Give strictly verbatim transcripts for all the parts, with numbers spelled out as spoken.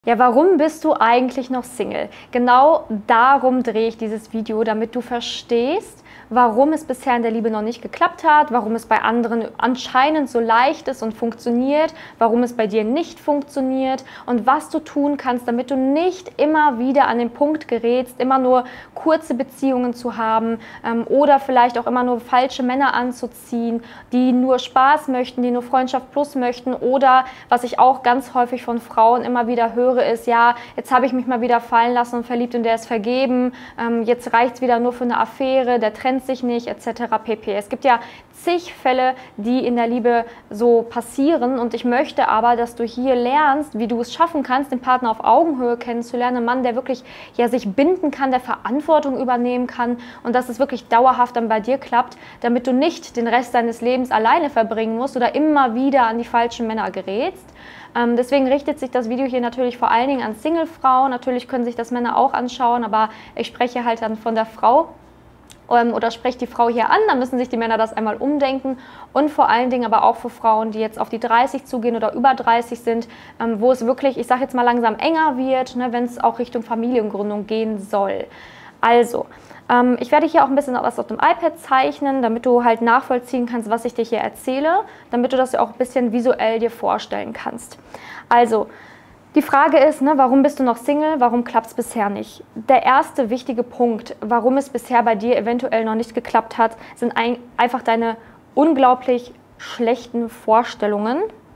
Ja, warum bist du eigentlich noch Single? Genau darum drehe ich dieses Video, damit du verstehst, warum es bisher in der Liebe noch nicht geklappt hat, warum es bei anderen anscheinend so leicht ist und funktioniert, warum es bei dir nicht funktioniert und was du tun kannst, damit du nicht immer wieder an den Punkt gerätst, immer nur kurze Beziehungen zu haben ähm, oder vielleicht auch immer nur falsche Männer anzuziehen, die nur Spaß möchten, die nur Freundschaft plus möchten oder, was ich auch ganz häufig von Frauen immer wieder höre, ist, ja, jetzt habe ich mich mal wieder fallen lassen und verliebt und der ist vergeben, ähm, jetzt reicht es wieder nur für eine Affäre, der trennt sich nicht, et cetera pp. Es gibt ja zig Fälle, die in der Liebe so passieren und ich möchte aber, dass du hier lernst, wie du es schaffen kannst, den Partner auf Augenhöhe kennenzulernen, einen Mann, der wirklich ja, sich binden kann, der Verantwortung übernehmen kann und dass es wirklich dauerhaft dann bei dir klappt, damit du nicht den Rest deines Lebens alleine verbringen musst oder immer wieder an die falschen Männer gerätst. Ähm, deswegen richtet sich das Video hier natürlich vor allen Dingen an Single-Frauen. Natürlich können sich das Männer auch anschauen, aber ich spreche halt dann von der Frau ähm, oder spreche die Frau hier an. Dann müssen sich die Männer das einmal umdenken und vor allen Dingen aber auch für Frauen, die jetzt auf die dreißig zugehen oder über dreißig sind, ähm, wo es wirklich, ich sage jetzt mal langsam enger wird, ne, wenn es auch Richtung Familiengründung gehen soll. Also, ähm, ich werde hier auch ein bisschen was auf dem iPad zeichnen, damit du halt nachvollziehen kannst, was ich dir hier erzähle, damit du das auch ein bisschen visuell dir vorstellen kannst. Also, die Frage ist, ne, warum bist du noch Single, warum klappt es bisher nicht? Der erste wichtige Punkt, warum es bisher bei dir eventuell noch nicht geklappt hat, sind ein, einfach deine unglaublich schlechten Vorstellungen.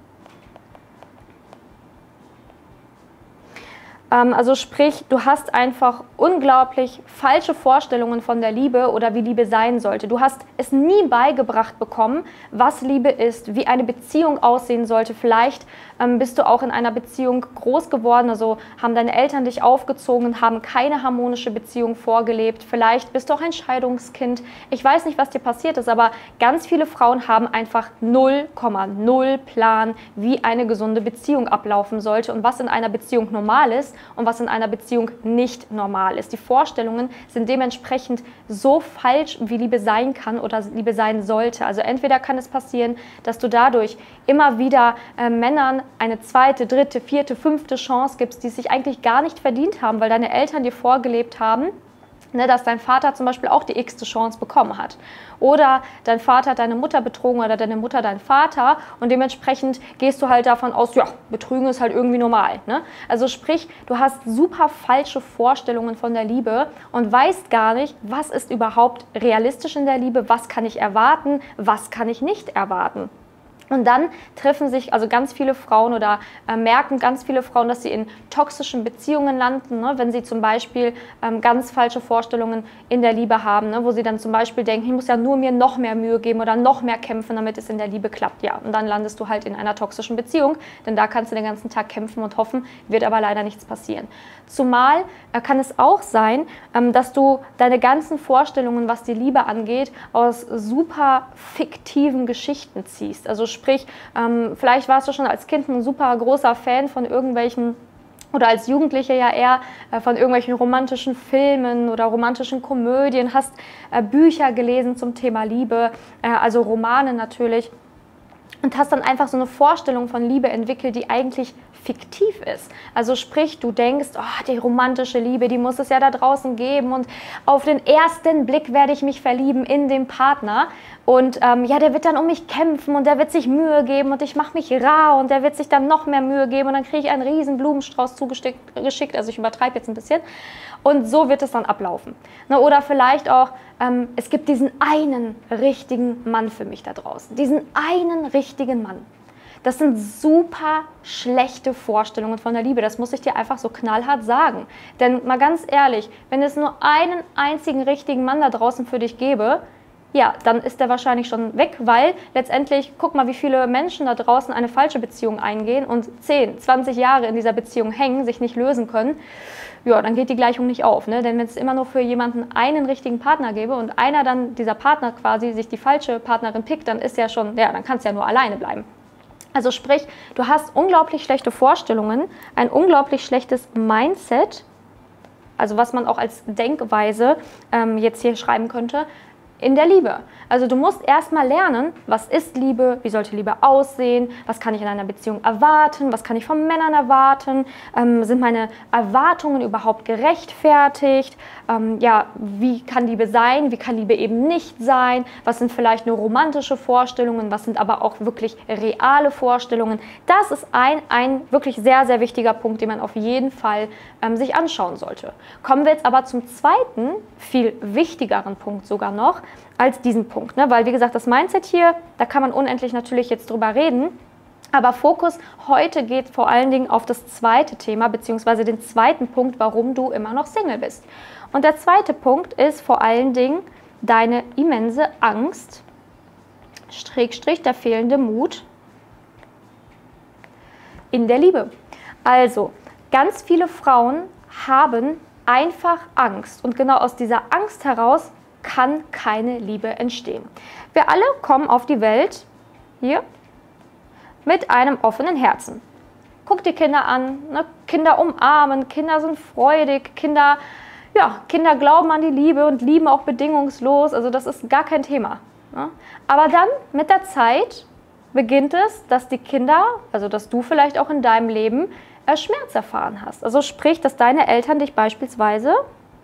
Also sprich, du hast einfach unglaublich falsche Vorstellungen von der Liebe oder wie Liebe sein sollte. Du hast es nie beigebracht bekommen, was Liebe ist, wie eine Beziehung aussehen sollte. Vielleicht ähm, bist du auch in einer Beziehung groß geworden, also haben deine Eltern dich aufgezogen und haben keine harmonische Beziehung vorgelebt. Vielleicht bist du auch ein Scheidungskind. Ich weiß nicht, was dir passiert ist, aber ganz viele Frauen haben einfach null Komma null Plan, wie eine gesunde Beziehung ablaufen sollte und was in einer Beziehung normal ist und was in einer Beziehung nicht normal ist. Die Vorstellungen sind dementsprechend so falsch, wie Liebe sein kann oder Liebe sein sollte. Also entweder kann es passieren, dass du dadurch immer wieder äh, Männern eine zweite, dritte, vierte, fünfte Chance gibst, die es sich eigentlich gar nicht verdient haben, weil deine Eltern dir vorgelebt haben, ne, dass dein Vater zum Beispiel auch die x-te Chance bekommen hat. Oder dein Vater hat deine Mutter betrogen oder deine Mutter deinen Vater und dementsprechend gehst du halt davon aus, ja, Betrügen ist halt irgendwie normal. Ne? Also sprich, du hast super falsche Vorstellungen von der Liebe und weißt gar nicht, was ist überhaupt realistisch in der Liebe, was kann ich erwarten, was kann ich nicht erwarten. Und dann treffen sich also ganz viele Frauen oder äh, merken ganz viele Frauen, dass sie in toxischen Beziehungen landen, ne? Wenn sie zum Beispiel ähm, ganz falsche Vorstellungen in der Liebe haben, ne? Wo sie dann zum Beispiel denken, ich muss ja nur mir noch mehr Mühe geben oder noch mehr kämpfen, damit es in der Liebe klappt. Ja, und dann landest du halt in einer toxischen Beziehung, denn da kannst du den ganzen Tag kämpfen und hoffen, wird aber leider nichts passieren. Zumal äh, kann es auch sein, ähm, dass du deine ganzen Vorstellungen, was die Liebe angeht, aus super fiktiven Geschichten ziehst. Also sprich, ähm, vielleicht warst du schon als Kind ein super großer Fan von irgendwelchen oder als Jugendliche ja eher äh, von irgendwelchen romantischen Filmen oder romantischen Komödien, hast äh, Bücher gelesen zum Thema Liebe, äh, also Romane natürlich. Und hast dann einfach so eine Vorstellung von Liebe entwickelt, die eigentlich fiktiv ist. Also sprich, du denkst, oh, die romantische Liebe, die muss es ja da draußen geben und auf den ersten Blick werde ich mich verlieben in den Partner und ähm, ja, der wird dann um mich kämpfen und der wird sich Mühe geben und ich mache mich rar und der wird sich dann noch mehr Mühe geben und dann kriege ich einen riesen Blumenstrauß zugeschickt, also ich übertreibe jetzt ein bisschen und so wird es dann ablaufen. Ne, oder vielleicht auch, ähm, es gibt diesen einen richtigen Mann für mich da draußen, diesen einen richtigen Mann. Das sind super schlechte Vorstellungen von der Liebe. Das muss ich dir einfach so knallhart sagen. Denn mal ganz ehrlich, wenn es nur einen einzigen richtigen Mann da draußen für dich gäbe, ja, dann ist der wahrscheinlich schon weg, weil letztendlich, guck mal, wie viele Menschen da draußen eine falsche Beziehung eingehen und zehn, zwanzig Jahre in dieser Beziehung hängen, sich nicht lösen können. Ja, dann geht die Gleichung nicht auf. Ne? Denn wenn es immer nur für jemanden einen richtigen Partner gäbe und einer dann, dieser Partner quasi, sich die falsche Partnerin pickt, dann ist ja schon, ja, dann kannst du ja nur alleine bleiben. Also sprich, du hast unglaublich schlechte Vorstellungen, ein unglaublich schlechtes Mindset, also was man auch als Denkweise ähm, jetzt hier schreiben könnte, in der Liebe. Also du musst erstmal lernen, was ist Liebe, wie sollte Liebe aussehen, was kann ich in einer Beziehung erwarten, was kann ich von Männern erwarten, ähm, sind meine Erwartungen überhaupt gerechtfertigt, ähm, ja, wie kann Liebe sein, wie kann Liebe eben nicht sein, was sind vielleicht nur romantische Vorstellungen, was sind aber auch wirklich reale Vorstellungen. Das ist ein, ein wirklich sehr, sehr wichtiger Punkt, den man auf jeden Fall ähm, sich anschauen sollte. Kommen wir jetzt aber zum zweiten, viel wichtigeren Punkt sogar noch, als diesen Punkt, ne? Weil wie gesagt, das Mindset hier, da kann man unendlich natürlich jetzt drüber reden, aber Fokus heute geht vor allen Dingen auf das zweite Thema, beziehungsweise den zweiten Punkt, warum du immer noch Single bist. Und der zweite Punkt ist vor allen Dingen deine immense Angst, Schrägstrich der fehlende Mut in der Liebe. Also, ganz viele Frauen haben einfach Angst und genau aus dieser Angst heraus kann keine Liebe entstehen. Wir alle kommen auf die Welt hier mit einem offenen Herzen. Guck die Kinder an, ne? Kinder umarmen, Kinder sind freudig, Kinder, ja, Kinder glauben an die Liebe und lieben auch bedingungslos, also das ist gar kein Thema. Ne? Aber dann mit der Zeit beginnt es, dass die Kinder, also dass du vielleicht auch in deinem Leben äh, Schmerz erfahren hast. Also sprich, dass deine Eltern dich beispielsweise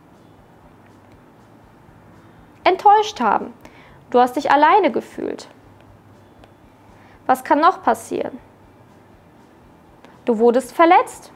enttäuscht haben. Du hast dich alleine gefühlt. Was kann noch passieren? Du wurdest verletzt.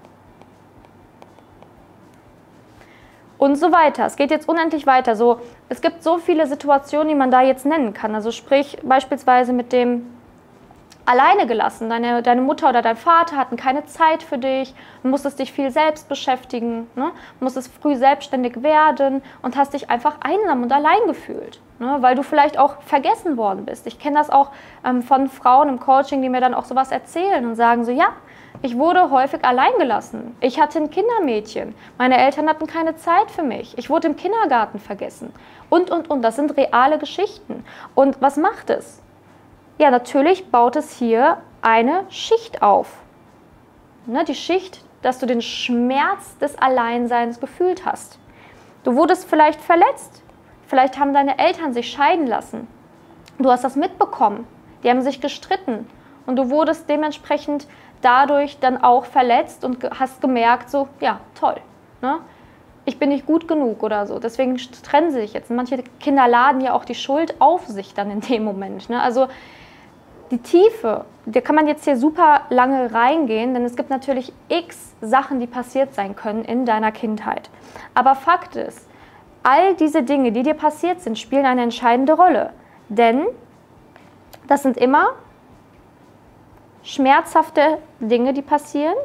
Und so weiter. Es geht jetzt unendlich weiter. So, es gibt so viele Situationen, die man da jetzt nennen kann. Also sprich beispielsweise mit dem alleine gelassen. Deine, deine Mutter oder dein Vater hatten keine Zeit für dich, du musstest dich viel selbst beschäftigen, ne? Musstest früh selbstständig werden und hast dich einfach einsam und allein gefühlt, ne? Weil du vielleicht auch vergessen worden bist. Ich kenne das auch ähm, von Frauen im Coaching, die mir dann auch sowas erzählen und sagen so, ja, ich wurde häufig allein gelassen. Ich hatte ein Kindermädchen. Meine Eltern hatten keine Zeit für mich. Ich wurde im Kindergarten vergessen. Und, und, und. Das sind reale Geschichten. Und was macht es? Ja, natürlich baut es hier eine Schicht auf. Ne, die Schicht, dass du den Schmerz des Alleinseins gefühlt hast. Du wurdest vielleicht verletzt. Vielleicht haben deine Eltern sich scheiden lassen. Du hast das mitbekommen. Die haben sich gestritten. Und du wurdest dementsprechend dadurch dann auch verletzt und hast gemerkt, so, ja, toll, ne? Ich bin nicht gut genug oder so. Deswegen trennen sie sich jetzt. Und manche Kinder laden ja auch die Schuld auf sich dann in dem Moment. Ne? Also die Tiefe, da kann man jetzt hier super lange reingehen, denn es gibt natürlich x Sachen, die passiert sein können in deiner Kindheit. Aber Fakt ist, all diese Dinge, die dir passiert sind, spielen eine entscheidende Rolle. Denn das sind immer schmerzhafte Dinge, die passieren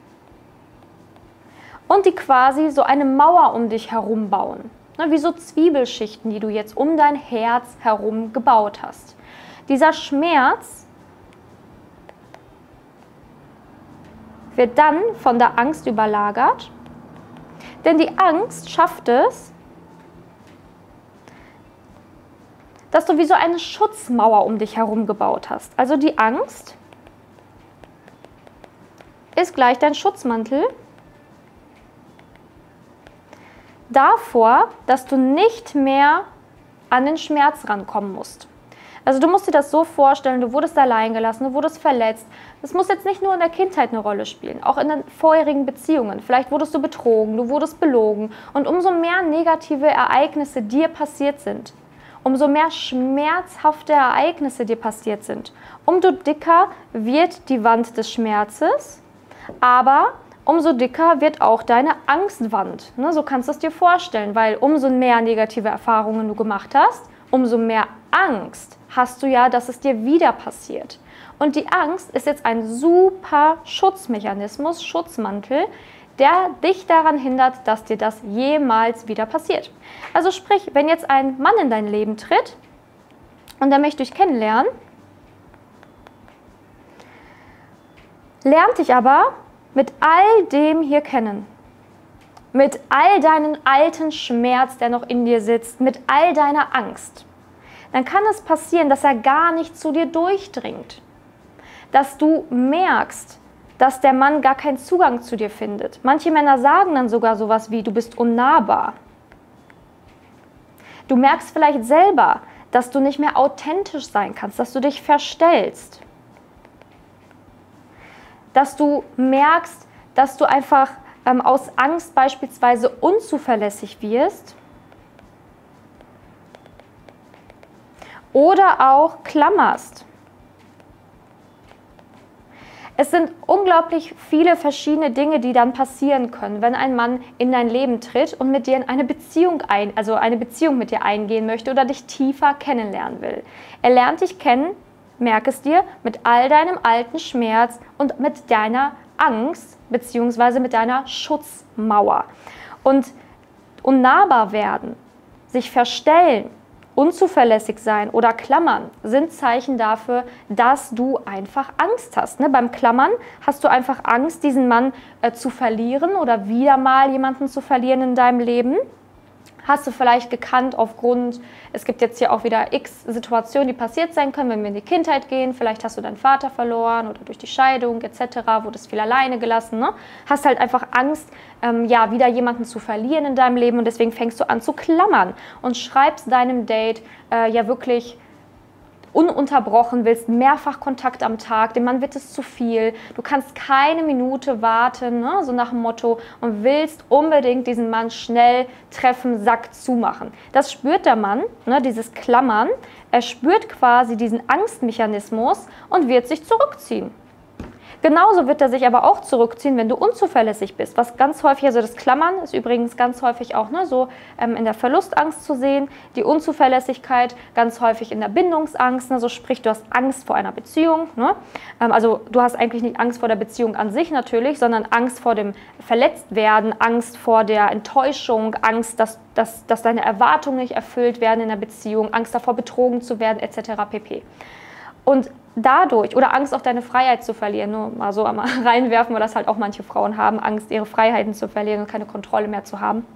und die quasi so eine Mauer um dich herum bauen. Ne, wie so Zwiebelschichten, die du jetzt um dein Herz herum gebaut hast. Dieser Schmerz wird dann von der Angst überlagert, denn die Angst schafft es, dass du wie so eine Schutzmauer um dich herum gebaut hast. Also die Angst ist gleich dein Schutzmantel davor, dass du nicht mehr an den Schmerz rankommen musst. Also du musst dir das so vorstellen, du wurdest allein gelassen, du wurdest verletzt. Das muss jetzt nicht nur in der Kindheit eine Rolle spielen, auch in den vorherigen Beziehungen. Vielleicht wurdest du betrogen, du wurdest belogen. Und umso mehr negative Ereignisse dir passiert sind, umso mehr schmerzhafte Ereignisse dir passiert sind, umso dicker wird die Wand des Schmerzes, aber umso dicker wird auch deine Angstwand. Ne, so kannst du es dir vorstellen, weil umso mehr negative Erfahrungen du gemacht hast, umso mehr Angst hast du ja, dass es dir wieder passiert. Und die Angst ist jetzt ein super Schutzmechanismus, Schutzmantel, der dich daran hindert, dass dir das jemals wieder passiert. Also sprich, wenn jetzt ein Mann in dein Leben tritt und der möchte dich kennenlernen, lernt dich aber mit all dem hier kennen. Mit all deinen alten Schmerz, der noch in dir sitzt, mit all deiner Angst. Dann kann es passieren, dass er gar nicht zu dir durchdringt. Dass du merkst, dass der Mann gar keinen Zugang zu dir findet. Manche Männer sagen dann sogar sowas wie, du bist unnahbar. Du merkst vielleicht selber, dass du nicht mehr authentisch sein kannst, dass du dich verstellst. Dass du merkst, dass du einfach ähm, aus Angst beispielsweise unzuverlässig wirst. Oder auch klammerst. Es sind unglaublich viele verschiedene Dinge, die dann passieren können, wenn ein Mann in dein Leben tritt und mit dir in eine Beziehung ein, also eine Beziehung mit dir eingehen möchte oder dich tiefer kennenlernen will. Er lernt dich kennen, merk es dir, mit all deinem alten Schmerz und mit deiner Angst bzw. mit deiner Schutzmauer. Und unnahbar werden, sich verstellen, unzuverlässig sein oder klammern sind Zeichen dafür, dass du einfach Angst hast. Ne? Beim Klammern hast du einfach Angst, diesen Mann äh, zu verlieren oder wieder mal jemanden zu verlieren in deinem Leben. Hast du vielleicht gekannt aufgrund, es gibt jetzt hier auch wieder x Situationen, die passiert sein können, wenn wir in die Kindheit gehen. Vielleicht hast du deinen Vater verloren oder durch die Scheidung et cetera, wurdest viel alleine gelassen. Ne? Hast halt einfach Angst, ähm, ja, wieder jemanden zu verlieren in deinem Leben und deswegen fängst du an zu klammern und schreibst deinem Date äh, ja wirklich ununterbrochen, willst mehrfach Kontakt am Tag, dem Mann wird es zu viel, du kannst keine Minute warten, ne? So nach dem Motto, und willst unbedingt diesen Mann schnell treffen, Sack zumachen. Das spürt der Mann, ne? Dieses Klammern, er spürt quasi diesen Angstmechanismus und wird sich zurückziehen. Genauso wird er sich aber auch zurückziehen, wenn du unzuverlässig bist. Was ganz häufig, also das Klammern ist übrigens ganz häufig auch ne, so ähm, in der Verlustangst zu sehen, die Unzuverlässigkeit ganz häufig in der Bindungsangst, ne, so sprich, du hast Angst vor einer Beziehung. Ne? Ähm, also du hast eigentlich nicht Angst vor der Beziehung an sich natürlich, sondern Angst vor dem Verletztwerden, Angst vor der Enttäuschung, Angst, dass, dass, dass deine Erwartungen nicht erfüllt werden in der Beziehung, Angst davor, betrogen zu werden et cetera pp. Und dadurch, oder Angst, auch deine Freiheit zu verlieren, nur mal so einmal reinwerfen, weil das halt auch manche Frauen haben, Angst, ihre Freiheiten zu verlieren und keine Kontrolle mehr zu haben.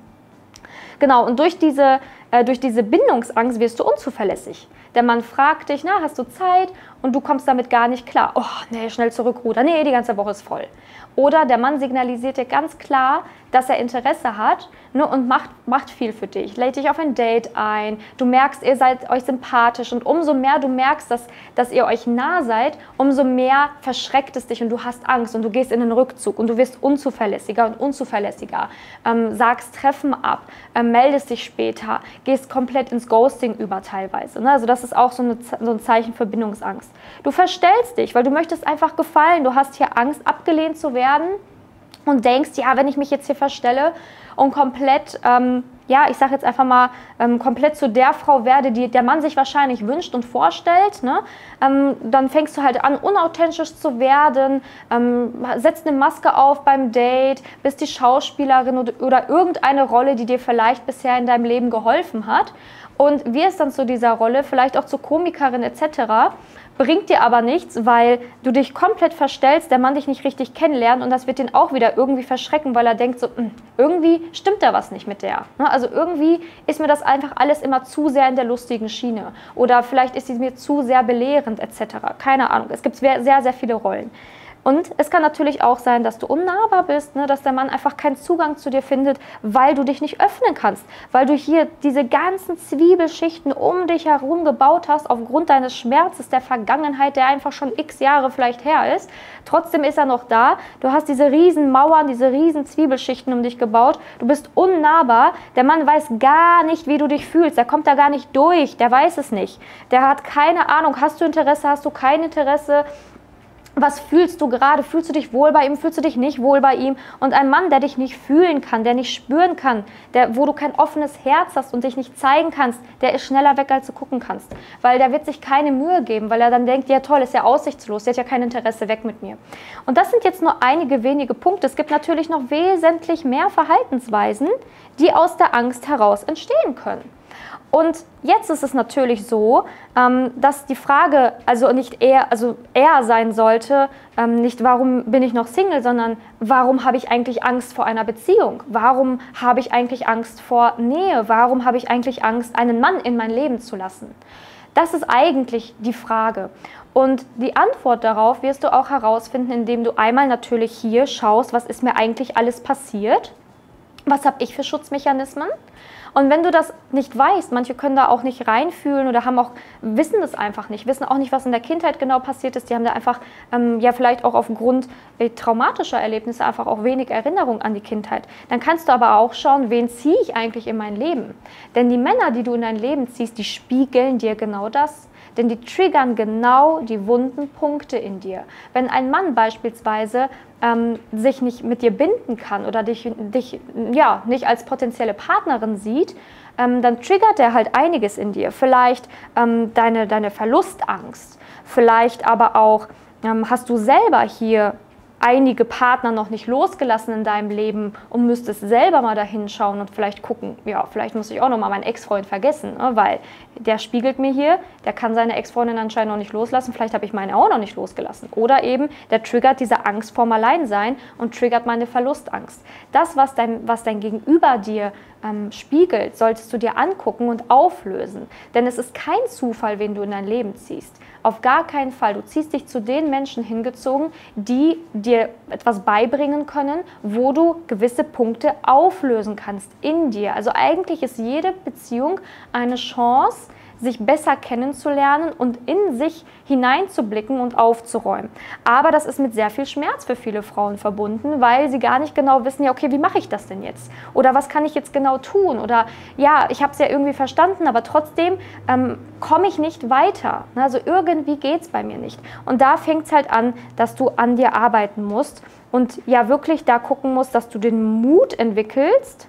Genau, und durch diese, äh, durch diese Bindungsangst wirst du unzuverlässig. Der Mann fragt dich, na, hast du Zeit? Und du kommst damit gar nicht klar. Oh, nee, schnell zurückrudern. Nee, die ganze Woche ist voll. Oder der Mann signalisiert dir ganz klar, dass er Interesse hat, ne, und macht, macht viel für dich. Lädt dich auf ein Date ein. Du merkst, ihr seid euch sympathisch. Und umso mehr du merkst, dass, dass ihr euch nah seid, umso mehr verschreckt es dich und du hast Angst und du gehst in den Rückzug und du wirst unzuverlässiger und unzuverlässiger. Ähm, sagst Treffen ab, ähm, meldest dich später, gehst komplett ins Ghosting über teilweise. Ne? Also das ist auch so, eine, so ein Zeichen für Bindungsangst. Du verstellst dich, weil du möchtest einfach gefallen. Du hast hier Angst, abgelehnt zu werden und denkst, ja, wenn ich mich jetzt hier verstelle und komplett, ähm, ja, ich sage jetzt einfach mal, ähm, komplett zu der Frau werde, die der Mann sich wahrscheinlich wünscht und vorstellt, ne? ähm, dann fängst du halt an, unauthentisch zu werden, ähm, setzt eine Maske auf beim Date, bist die Schauspielerin oder, oder irgendeine Rolle, die dir vielleicht bisher in deinem Leben geholfen hat und wirst dann zu dieser Rolle, vielleicht auch zur Komikerin et cetera, bringt dir aber nichts, weil du dich komplett verstellst, der Mann dich nicht richtig kennenlernt und das wird ihn auch wieder irgendwie verschrecken, weil er denkt so, irgendwie stimmt da was nicht mit der. Also irgendwie ist mir das einfach alles immer zu sehr in der lustigen Schiene oder vielleicht ist sie mir zu sehr belehrend et cetera. Keine Ahnung, es gibt sehr, sehr viele Rollen. Und es kann natürlich auch sein, dass du unnahbar bist, ne, dass der Mann einfach keinen Zugang zu dir findet, weil du dich nicht öffnen kannst, weil du hier diese ganzen Zwiebelschichten um dich herum gebaut hast, aufgrund deines Schmerzes der Vergangenheit, der einfach schon x Jahre vielleicht her ist. Trotzdem ist er noch da. Du hast diese riesen Mauern, diese riesen Zwiebelschichten um dich gebaut. Du bist unnahbar. Der Mann weiß gar nicht, wie du dich fühlst. Der kommt da gar nicht durch. Der weiß es nicht. Der hat keine Ahnung. Hast du Interesse? Hast du kein Interesse? Was fühlst du gerade? Fühlst du dich wohl bei ihm? Fühlst du dich nicht wohl bei ihm? Und ein Mann, der dich nicht fühlen kann, der nicht spüren kann, der, wo du kein offenes Herz hast und dich nicht zeigen kannst, der ist schneller weg, als du gucken kannst. Weil der wird sich keine Mühe geben, weil er dann denkt, ja toll, ist ja aussichtslos, der hat ja kein Interesse, weg mit mir. Und das sind jetzt nur einige wenige Punkte. Es gibt natürlich noch wesentlich mehr Verhaltensweisen, die aus der Angst heraus entstehen können. Und jetzt ist es natürlich so, ähm, dass die Frage also nicht eher, also eher sein sollte, ähm, nicht warum bin ich noch Single, sondern warum habe ich eigentlich Angst vor einer Beziehung? Warum habe ich eigentlich Angst vor Nähe? Warum habe ich eigentlich Angst, einen Mann in mein Leben zu lassen? Das ist eigentlich die Frage. Und die Antwort darauf wirst du auch herausfinden, indem du einmal natürlich hier schaust, was ist mir eigentlich alles passiert? Was habe ich für Schutzmechanismen? Und wenn du das nicht weißt, manche können da auch nicht reinfühlen oder haben auch, wissen das einfach nicht, wissen auch nicht, was in der Kindheit genau passiert ist, die haben da einfach, ähm, ja vielleicht auch aufgrund äh, traumatischer Erlebnisse einfach auch wenig Erinnerung an die Kindheit. Dann kannst du aber auch schauen, wen ziehe ich eigentlich in mein Leben? Denn die Männer, die du in dein Leben ziehst, die spiegeln dir genau das. Denn die triggern genau die wunden Punkte in dir. Wenn ein Mann beispielsweise ähm, sich nicht mit dir binden kann oder dich, dich ja, nicht als potenzielle Partnerin sieht, ähm, dann triggert er halt einiges in dir. Vielleicht ähm, deine, deine Verlustangst, vielleicht aber auch ähm, hast du selber hier einige Partner noch nicht losgelassen in deinem Leben und müsstest selber mal dahin schauen und vielleicht gucken, ja, vielleicht muss ich auch noch mal meinen Ex-Freund vergessen, ne, weil der spiegelt mir hier, der kann seine Ex-Freundin anscheinend noch nicht loslassen, vielleicht habe ich meine auch noch nicht losgelassen. Oder eben, der triggert diese Angst vorm Alleinsein und triggert meine Verlustangst. Das, was dein, was dein Gegenüber dir ähm, spiegelt, solltest du dir angucken und auflösen. Denn es ist kein Zufall, wen du in dein Leben ziehst. Auf gar keinen Fall. Du ziehst dich zu den Menschen hingezogen, die dir etwas beibringen können, wo du gewisse Punkte auflösen kannst in dir. Also eigentlich ist jede Beziehung eine Chance, sich besser kennenzulernen und in sich hineinzublicken und aufzuräumen. Aber das ist mit sehr viel Schmerz für viele Frauen verbunden, weil sie gar nicht genau wissen, ja okay, wie mache ich das denn jetzt? Oder was kann ich jetzt genau tun? Oder ja, ich habe es ja irgendwie verstanden, aber trotzdem ähm, komme ich nicht weiter. Also irgendwie geht es bei mir nicht. Und da fängt es halt an, dass du an dir arbeiten musst und ja wirklich da gucken musst, dass du den Mut entwickelst,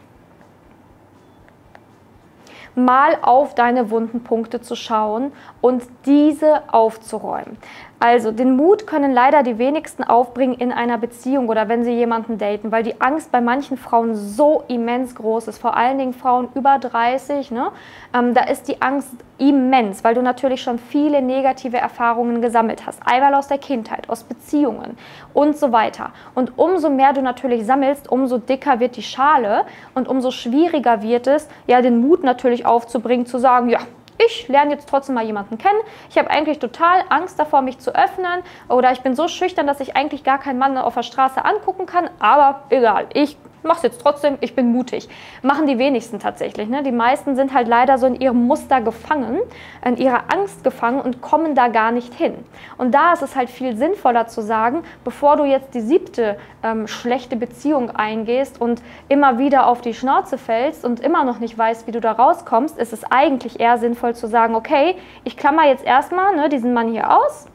mal auf deine wunden Punkte zu schauen und diese aufzuräumen. Also den Mut können leider die wenigsten aufbringen in einer Beziehung oder wenn sie jemanden daten, weil die Angst bei manchen Frauen so immens groß ist, vor allen Dingen Frauen über dreißig, ne? Ähm, da ist die Angst immens, weil du natürlich schon viele negative Erfahrungen gesammelt hast, einmal aus der Kindheit, aus Beziehungen und so weiter. Und umso mehr du natürlich sammelst, umso dicker wird die Schale und umso schwieriger wird es, ja den Mut natürlich aufzubringen, zu sagen, ja, ich lerne jetzt trotzdem mal jemanden kennen. Ich habe eigentlich total Angst davor, mich zu öffnen oder ich bin so schüchtern, dass ich eigentlich gar keinen Mann auf der Straße angucken kann, aber egal, ich mache es jetzt trotzdem, ich bin mutig. Machen die wenigsten tatsächlich. Ne? Die meisten sind halt leider so in ihrem Muster gefangen, in ihrer Angst gefangen und kommen da gar nicht hin. Und da ist es halt viel sinnvoller zu sagen, bevor du jetzt die siebte ähm, schlechte Beziehung eingehst und immer wieder auf die Schnauze fällst und immer noch nicht weißt, wie du da rauskommst, ist es eigentlich eher sinnvoll zu sagen, okay, ich klammer jetzt erstmal ne, diesen Mann hier aus,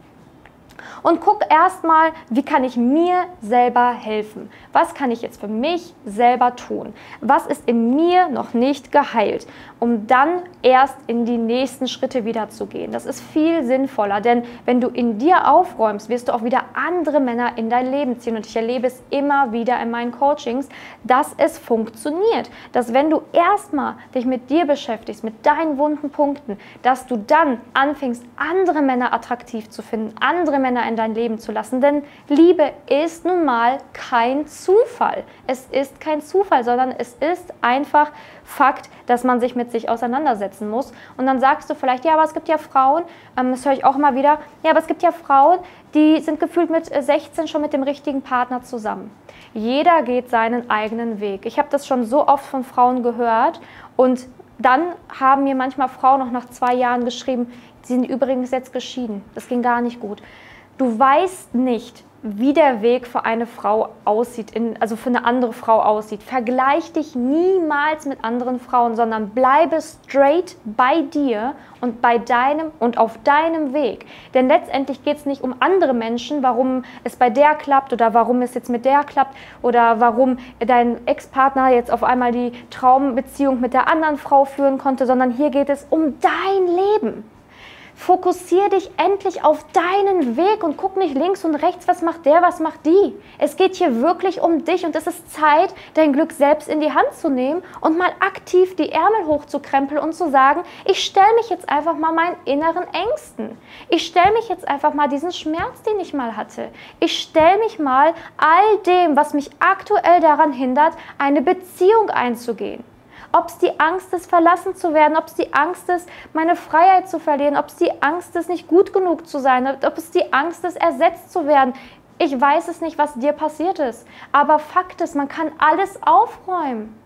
und guck erstmal, wie kann ich mir selber helfen? Was kann ich jetzt für mich selber tun? Was ist in mir noch nicht geheilt? Um dann erst in die nächsten Schritte wieder zu gehen. Das ist viel sinnvoller, denn wenn du in dir aufräumst, wirst du auch wieder andere Männer in dein Leben ziehen. Und ich erlebe es immer wieder in meinen Coachings, dass es funktioniert. Dass wenn du erstmal dich mit dir beschäftigst, mit deinen wunden Punkten, dass du dann anfängst, andere Männer attraktiv zu finden, andere Männer in dein Leben zu lassen. Denn Liebe ist nun mal kein Zufall. Es ist kein Zufall, sondern es ist einfach Fakt, dass man sich mit sich auseinandersetzen muss. Und dann sagst du vielleicht, ja, aber es gibt ja Frauen, ähm, das höre ich auch immer wieder, ja, aber es gibt ja Frauen, die sind gefühlt mit sechzehn schon mit dem richtigen Partner zusammen. Jeder geht seinen eigenen Weg. Ich habe das schon so oft von Frauen gehört und dann haben mir manchmal Frauen noch nach zwei Jahren geschrieben, sie sind übrigens jetzt geschieden. Das ging gar nicht gut. Du weißt nicht, wie der Weg für eine Frau aussieht, in, also für eine andere Frau aussieht. Vergleich dich niemals mit anderen Frauen, sondern bleibe straight bei dir und bei deinem und auf deinem Weg. Denn letztendlich geht es nicht um andere Menschen, warum es bei der klappt oder warum es jetzt mit der klappt oder warum dein Ex-Partner jetzt auf einmal die Traumbeziehung mit der anderen Frau führen konnte, sondern hier geht es um dein Leben. Fokussier dich endlich auf deinen Weg und guck nicht links und rechts, was macht der, was macht die. Es geht hier wirklich um dich und es ist Zeit, dein Glück selbst in die Hand zu nehmen und mal aktiv die Ärmel hochzukrempeln und zu sagen, ich stelle mich jetzt einfach mal meinen inneren Ängsten. Ich stelle mich jetzt einfach mal diesen Schmerz, den ich mal hatte. Ich stelle mich mal all dem, was mich aktuell daran hindert, eine Beziehung einzugehen. Ob es die Angst ist, verlassen zu werden, ob es die Angst ist, meine Freiheit zu verlieren, ob es die Angst ist, nicht gut genug zu sein, ob es die Angst ist, ersetzt zu werden. Ich weiß es nicht, was dir passiert ist, aber Fakt ist, man kann alles aufräumen.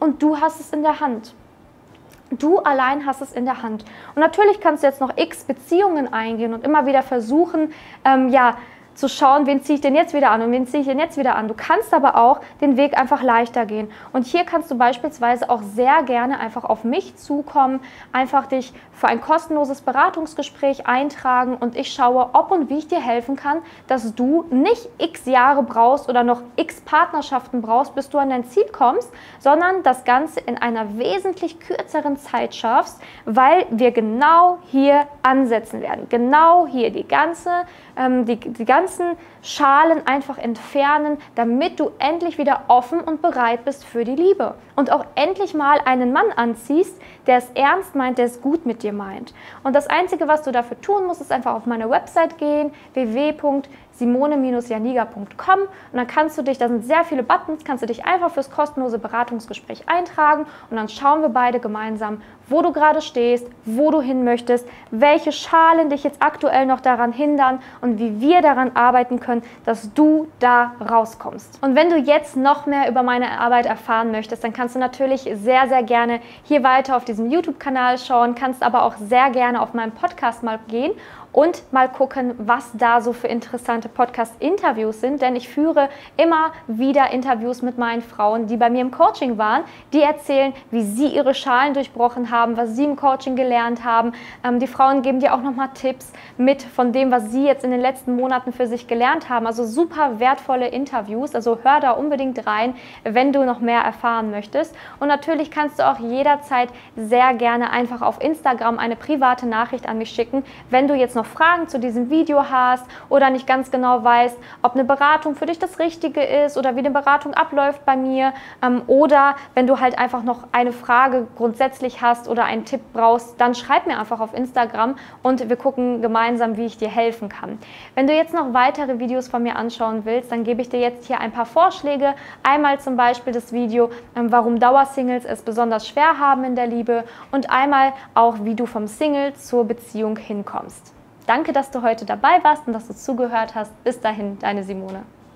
und du hast es in der Hand. Du allein hast es in der Hand. Und natürlich kannst du jetzt noch x Beziehungen eingehen und immer wieder versuchen, ähm, ja, zu schauen, wen ziehe ich denn jetzt wieder an und wen ziehe ich denn jetzt wieder an. Du kannst aber auch den Weg einfach leichter gehen. Und hier kannst du beispielsweise auch sehr gerne einfach auf mich zukommen, einfach dich für ein kostenloses Beratungsgespräch eintragen und ich schaue, ob und wie ich dir helfen kann, dass du nicht x Jahre brauchst oder noch x Partnerschaften brauchst, bis du an dein Ziel kommst, sondern das Ganze in einer wesentlich kürzeren Zeit schaffst, weil wir genau hier ansetzen werden. Genau hier die ganze, ähm, die, die ganze ganzen Schalen einfach entfernen, damit du endlich wieder offen und bereit bist für die Liebe und auch endlich mal einen Mann anziehst, der es ernst meint, der es gut mit dir meint. Und das Einzige, was du dafür tun musst, ist einfach auf meine Website gehen, w w w punkt simone Bindestrich janiga punkt com, und dann kannst du dich, da sind sehr viele Buttons, kannst du dich einfach fürs kostenlose Beratungsgespräch eintragen und dann schauen wir beide gemeinsam, wo du gerade stehst, wo du hin möchtest, welche Schalen dich jetzt aktuell noch daran hindern und wie wir daran arbeiten können, dass du da rauskommst. Und wenn du jetzt noch mehr über meine Arbeit erfahren möchtest, dann kannst du natürlich sehr, sehr gerne hier weiter auf diesem YouTube-Kanal schauen, kannst aber auch sehr gerne auf meinem Podcast mal gehen und mal gucken, was da so für interessante Podcast-Interviews sind, denn ich führe immer wieder Interviews mit meinen Frauen, die bei mir im Coaching waren, die erzählen, wie sie ihre Schalen durchbrochen haben, was sie im Coaching gelernt haben. Ähm, die Frauen geben dir auch nochmal Tipps mit von dem, was sie jetzt in den letzten Monaten für sich gelernt haben. Also super wertvolle Interviews, also hör da unbedingt rein, wenn du noch mehr erfahren möchtest. Und natürlich kannst du auch jederzeit sehr gerne einfach auf Instagram eine private Nachricht an mich schicken, wenn du jetzt noch Fragen zu diesem Video hast oder nicht ganz genau weißt, ob eine Beratung für dich das Richtige ist oder wie eine Beratung abläuft bei mir, ähm, oder wenn du halt einfach noch eine Frage grundsätzlich hast oder einen Tipp brauchst, dann schreib mir einfach auf Instagram und wir gucken gemeinsam, wie ich dir helfen kann. Wenn du jetzt noch weitere Videos von mir anschauen willst, dann gebe ich dir jetzt hier ein paar Vorschläge. Einmal zum Beispiel das Video, ähm, warum Dauersingles es besonders schwer haben in der Liebe, und einmal auch, wie du vom Single zur Beziehung hinkommst. Danke, dass du heute dabei warst und dass du zugehört hast. Bis dahin, deine Simone.